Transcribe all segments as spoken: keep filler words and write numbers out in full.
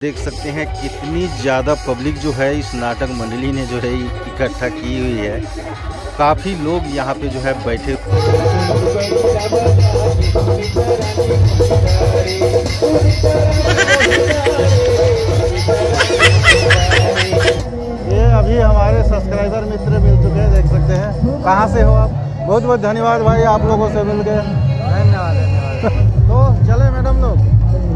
देख सकते हैं कितनी ज़्यादा पब्लिक जो है इस नाटक मंडली ने जो है इकट्ठा की हुई है। काफ़ी लोग यहाँ पे जो है बैठे। ये अभी हमारे सब्सक्राइबर मित्र मिल चुके हैं, देख सकते हैं। कहाँ से हो आप? बहुत बहुत धन्यवाद भाई, आप लोगों से मिल गए। धन्यवाद धन्यवाद। तो चले मैडम लोग।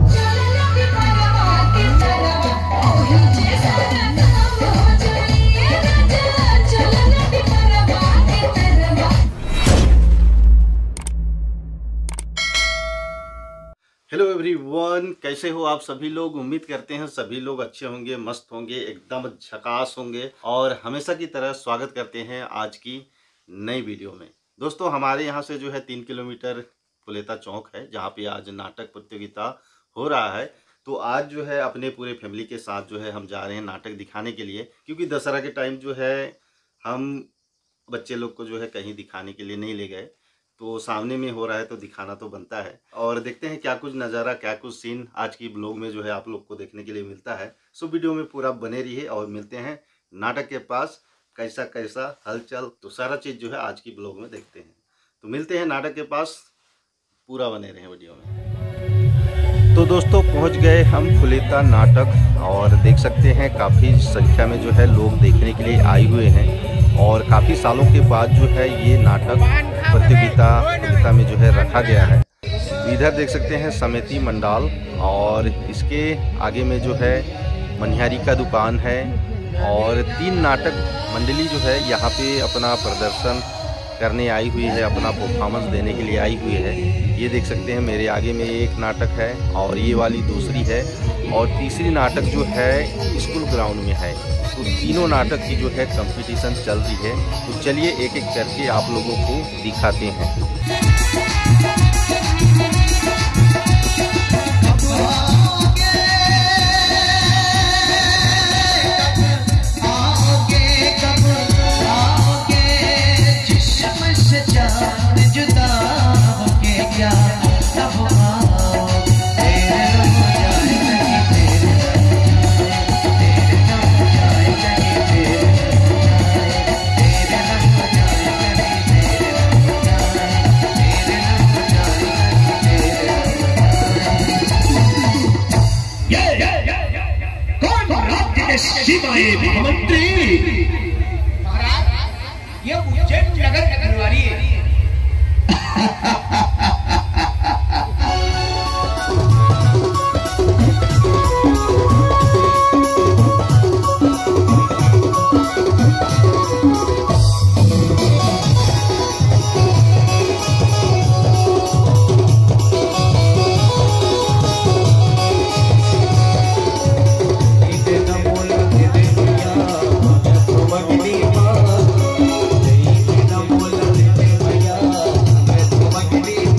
हेलो एवरीवन, कैसे हो आप सभी लोग? उम्मीद करते हैं सभी लोग अच्छे होंगे, मस्त होंगे, एकदम झकास होंगे। और हमेशा की तरह स्वागत करते हैं आज की नई वीडियो में। दोस्तों, हमारे यहाँ से जो है तीन किलोमीटर फुलेता चौक है, जहाँ पे आज नाटक प्रतियोगिता हो रहा है। तो आज जो है अपने पूरे फैमिली के साथ जो है हम जा रहे हैं नाटक दिखाने के लिए, क्योंकि दशहरा के टाइम जो है हम बच्चे लोग को जो है कहीं दिखाने के लिए नहीं ले गए। तो सामने में हो रहा है तो दिखाना तो बनता है। और देखते हैं क्या कुछ नज़ारा, क्या कुछ सीन आज की ब्लॉग में जो है आप लोग को देखने के लिए मिलता है। सो वीडियो में पूरा बने रहिए और मिलते हैं नाटक के पास। कैसा कैसा हलचल, तो सारा चीज़ जो है आज की ब्लॉग में देखते हैं। तो मिलते हैं नाटक के पास, पूरा बने रहें वीडियो में। तो दोस्तों, पहुंच गए हम फुलेता नाटक और देख सकते हैं काफ़ी संख्या में जो है लोग देखने के लिए आए हुए हैं। और काफ़ी सालों के बाद जो है ये नाटक प्रतियोगिता फुलेता में जो है रखा गया है। इधर देख सकते हैं समिति मंडाल, और इसके आगे में जो है मनिहारी का दुकान है। और तीन नाटक मंडली जो है यहाँ पे अपना प्रदर्शन करने आई हुई है, अपना परफॉर्मेंस देने के लिए आई हुई है। ये देख सकते हैं मेरे आगे में एक नाटक है और ये वाली दूसरी है, और तीसरी नाटक जो है स्कूल ग्राउंड में है। तो तीनों नाटक की जो है कंपटीशन चल रही है। तो चलिए एक एक करके आप लोगों को दिखाते हैं। मंत्री महाराज, ये उज्जैन नगर घरवाली है। Thank you.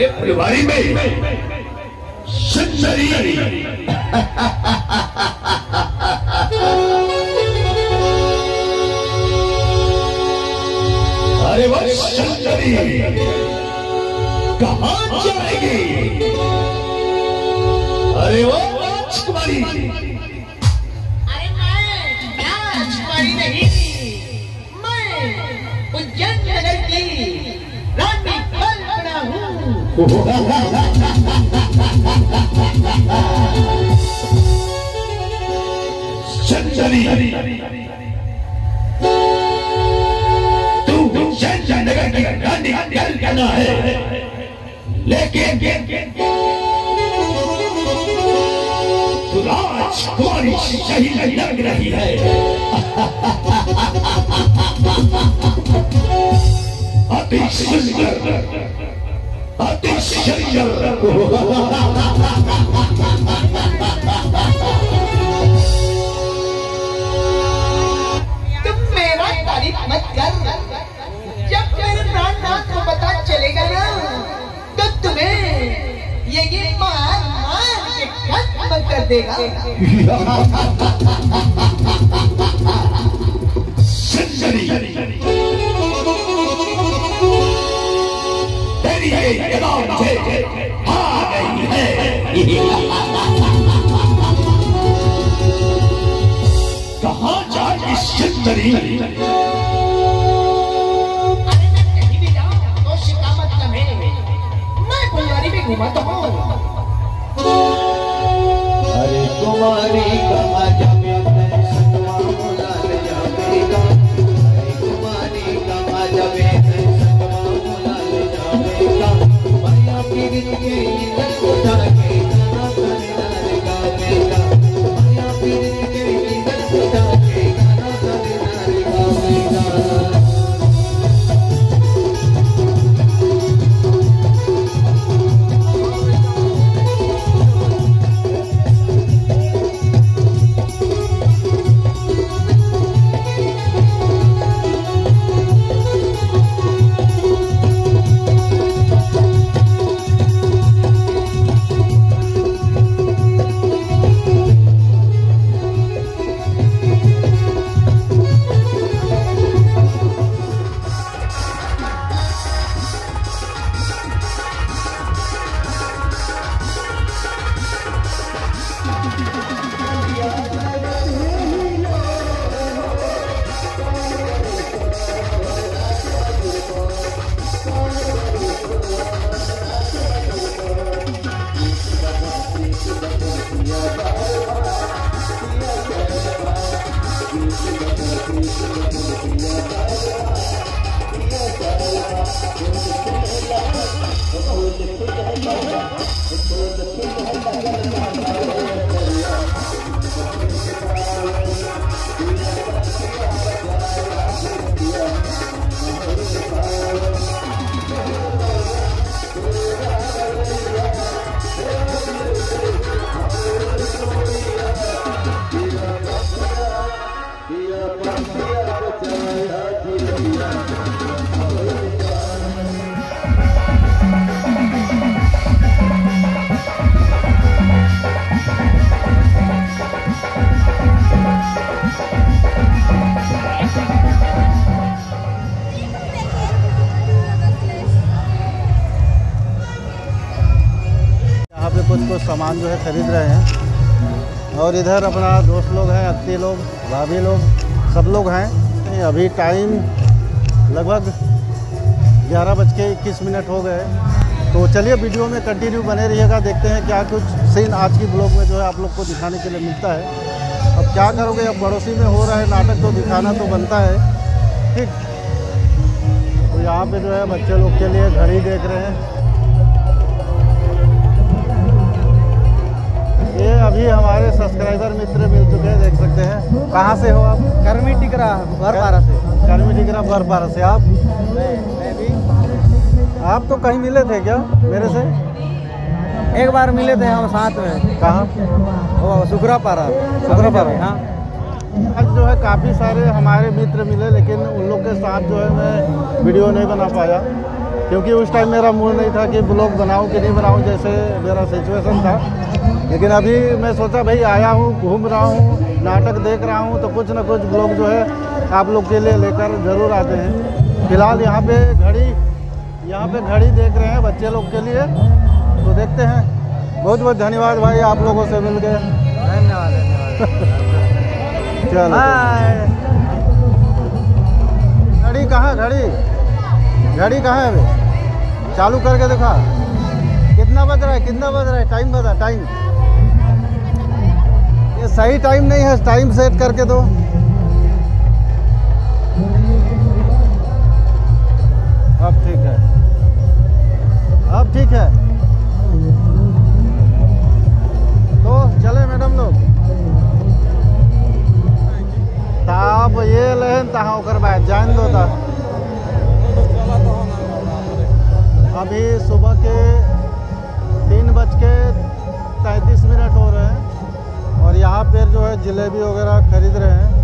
अरे फुलवारी में सुंदरी अरे वो सुंदरी कहाँ जाएगी? अरे वो राजकुमारी, अरे मैं राजकुमारी नहीं, मैं उज्जैन नगर की रानी कल्पना हूँ। सुंदरी तू उज्जैन नगर की रानी कल्पना है, लेकिन राजकुमारी सही लग रही है। अति सुंदर, अति सुंदर। तुम मेरा तारीफ मत कर, जब मेरे प्राणनाथ को पता चलेगा ना तो तुम्हें ये ये मार मार के खत्म कर देगा। सुंदरी तेरी ये इनाम से आ गई है। कहाँ जाएगी सुंदरी? अरे मैं कहीं भी जाऊं तो शिकामत न है, मैं फुलवारी में घुमाता हूँ। अरे कुमारी कहाँ जावे सतवा मुलाल जावेगा, अरे कुमारी कहाँ जावे सतवा मुलाल जावेगा, माया पीर के इधर उठा के गाना करनार गावेगा, माया पीर के इधर उठा के गाना करनार गावेगा। कुछ कुछ सामान जो है खरीद रहे हैं और इधर अपना दोस्त लोग हैं, अत्ती लोग, भाभी लोग, सब लोग हैं। अभी टाइम लगभग ग्यारह बज के इक्कीस मिनट हो गए, तो चलिए वीडियो में कंटिन्यू बने रहिएगा। देखते हैं क्या कुछ सीन आज की ब्लॉग में जो है आप लोग को दिखाने के लिए मिलता है। अब क्या करोगे, अब पड़ोसी में हो रहा है नाटक तो दिखाना तो बनता है, ठीक। तो यहाँ पे जो है बच्चे लोग के लिए घड़ी देख रहे हैं। ये अभी हमारे सब्सक्राइबर मित्र मिल चुके हैं, देख सकते हैं। कहाँ से हो आप? कर्मी टिकरा बरपारा से। कर्मी टिकरा बरपारा से। आप? मैं भी। आप तो कहीं मिले थे क्या मेरे से? एक बार मिले थे हम साथ में। कहाँ? वो सुखरापारा। सुखरापारा, हाँ। आज जो है काफ़ी सारे हमारे मित्र मिले, लेकिन उन लोग के साथ जो है मैं वीडियो नहीं बना पाया। क्योंकि उस टाइम मेरा मूड नहीं था कि ब्लॉग बनाऊं कि नहीं बनाऊं, जैसे मेरा सिचुएशन था। लेकिन अभी मैं सोचा भाई आया हूँ, घूम रहा हूँ, नाटक देख रहा हूँ, तो कुछ ना कुछ ब्लॉग जो है आप लोग के लिए लेकर ज़रूर आते हैं। फिलहाल यहाँ पे घड़ी यहाँ पे घड़ी देख रहे हैं बच्चे लोग के लिए, तो देखते हैं। बहुत बहुत धन्यवाद भाई, आप लोगों से मिल गए। धन्यवाद धन्यवाद। चलो, हाय। घड़ी कहाँ घड़ी घड़ी कहाँ है अभी? चालू करके देखा कितना बज रहा है, कितना बज रहा है, टाइम बता, टाइम। ये सही टाइम नहीं है, टाइम सेट करके दो। अब ठीक है, अब ठीक है। तो चले मैडम लोग, ताप ये लेन तहाँ ओकर बाद जान दो था। अभी सुबह के तीन बज के तैंतीस मिनट हो रहे हैं और यहाँ पर जो है जलेबी वगैरह खरीद रहे हैं।